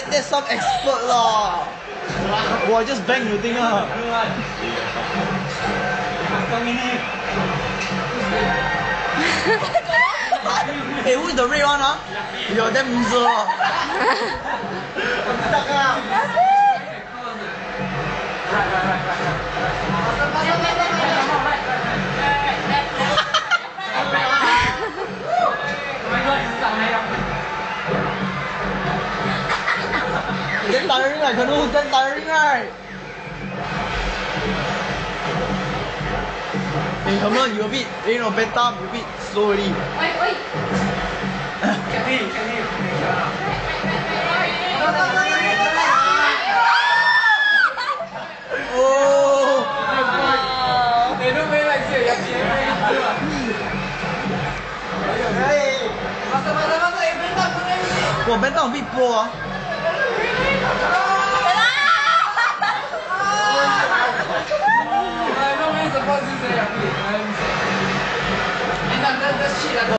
that's some expert lah. Wow, just bang the thing ah. Hey, who is the red one ah? You're damn loser ah. Damn tiring right, canoe, damn tiring right. Hey Herman, you a bit, bent up, you a bit slow already. Oi. Can he? Oh! They don't make like this. Masa, bent up. Wow, bent up a bit poor ah. Nobody supposed to say a bit. And that's shit.